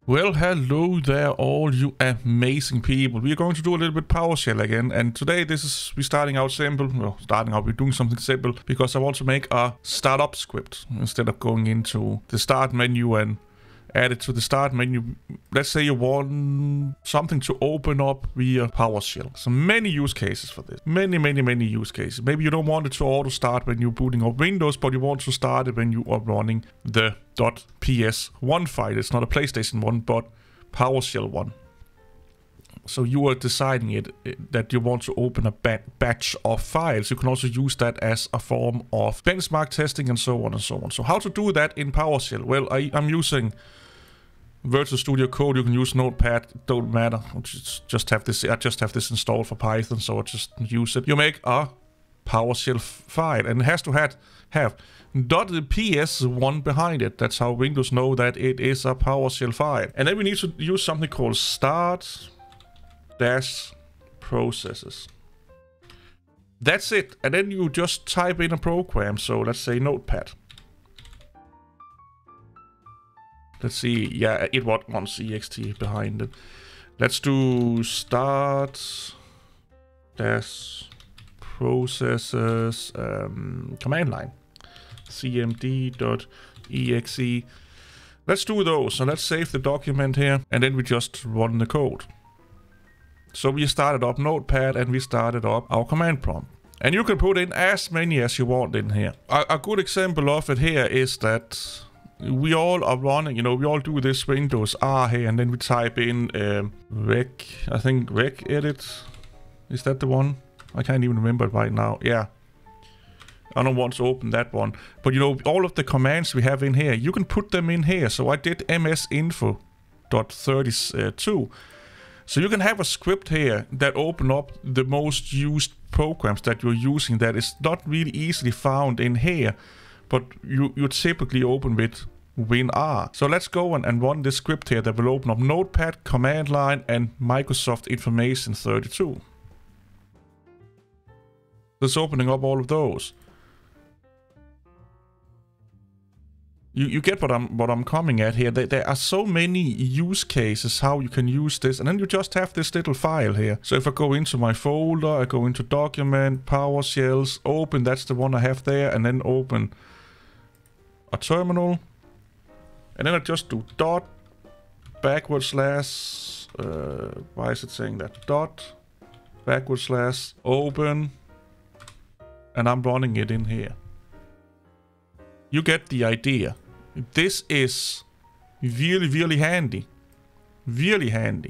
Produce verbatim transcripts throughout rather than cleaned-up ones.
Well, hello there, all you amazing people. We are going to do a little bit PowerShell again, and today this is we're starting out simple. Well, starting out, we're doing something simple because I want to make a startup script instead of going into the start menu and add it to the start menu. Let's say you want something to open up via PowerShell. So many use cases for this. Many, many, many use cases. Maybe you don't want it to auto start when you're booting up Windows, but you want to start it when you are running the .p s one file. It's not a PlayStation one, but PowerShell one. So you are deciding it, it that you want to open a ba batch of files. You can also use that as a form of benchmark testing and so on and so on. So how to do that in PowerShell? Well, I, I'm using Virtual Studio Code. You can use Notepad. It don't matter. I just, just have this. I just have this installed for Python, so I just use it. You make a PowerShell file, and it has to have have .p s one behind it. That's how Windows know that it is a PowerShell file. And then we need to use something called start dash processes. That's it. And then you just type in a program. So let's say Notepad. Let's see. Yeah, it wants ext behind it. Let's do start dash processes um, command line cmd.exe. Let's do those. So let's save the document here, and then we just run the code. So we started up Notepad and we started up our command prompt. And you can put in as many as you want in here. A, a good example of it here is that we all are running, you know, we all do this Windows R here, and then we type in um, rec, I think rec edit. Is that the one? I can't even remember it right now. Yeah. I don't want to open that one. But you know, all of the commands we have in here, you can put them in here. So I did msinfo dot thirty-two. So you can have a script here that open up the most used programs that you're using that is not really easily found in here, but you, you typically open with WinR. So let's go and, and run this script here that will open up Notepad, command line, and Microsoft Information thirty-two. It's opening up all of those. You, you get what I'm what I'm coming at here. There, there are so many use cases how you can use this, and then you just have this little file here. So if I go into my folder, I go into document, PowerShells, open, that's the one I have there, and then open a terminal, and then I just do dot backward slash. Uh, why is it saying that? Dot backward slash open, and I'm running it in here. You get the idea. This is really, really handy. Really handy.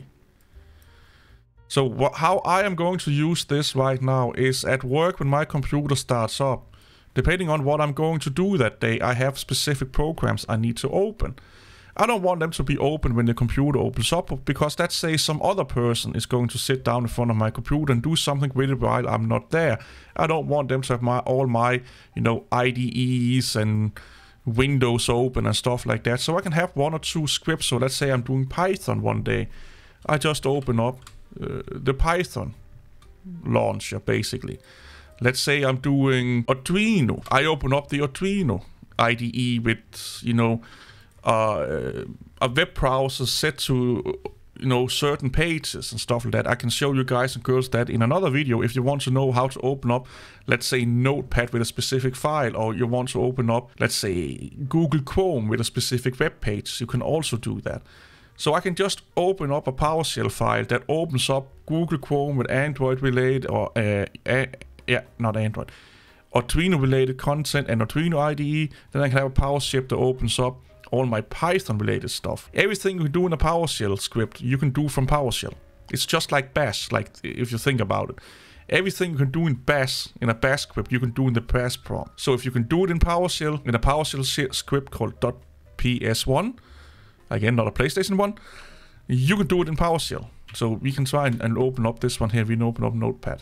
So wh how I am going to use this right now is at work when my computer starts up. Depending on what I'm going to do that day, I have specific programs I need to open. I don't want them to be open when the computer opens up, because that says some other person is going to sit down in front of my computer and do something with it while I'm not there. I don't want them to have my all my, you know, I D Es and Windows open and stuff like that. So I can have one or two scripts. So let's say I'm doing Python one day. I just open up uh, the Python launcher, basically. Let's say I'm doing Arduino. I open up the Arduino I D E with, you know, Uh, a web browser set to, you know, certain pages and stuff like that. I can show you guys and girls that in another video if you want to know how to open up, let's say, Notepad with a specific file, or you want to open up, let's say, Google Chrome with a specific web page. You can also do that. So I can just open up a PowerShell file that opens up Google Chrome with Android related, or uh, uh, yeah, not Android, Arduino related content and Arduino I D E. Then I can have a PowerShell that opens up all my Python related stuff. Everything you can do in a PowerShell script, you can do from PowerShell. It's just like Bash, like if you think about it. Everything you can do in Bash, in a Bash script, you can do in the Bash prompt. So if you can do it in PowerShell, in a PowerShell script called .p s one, again, not a PlayStation one, you can do it in PowerShell. So we can try and, and open up this one here. We can open up Notepad.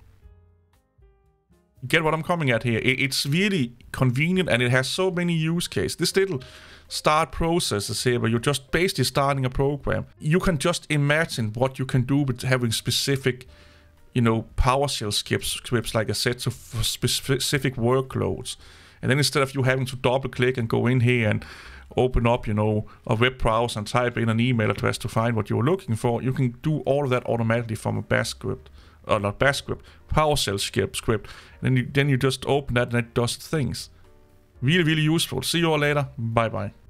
Get what I'm coming at here. It's really convenient, and it has so many use cases. This little start processes here, where you're just basically starting a program. You can just imagine what you can do with having specific, you know, PowerShell scripts, scripts like I said, to for specific workloads. And then instead of you having to double click and go in here and open up, you know, a web browser and type in an email address to find what you're looking for, you can do all of that automatically from a bash script. Or not bash script, PowerShell script. And then you, then you just open that and it does things. Really, really useful. See you all later. Bye bye.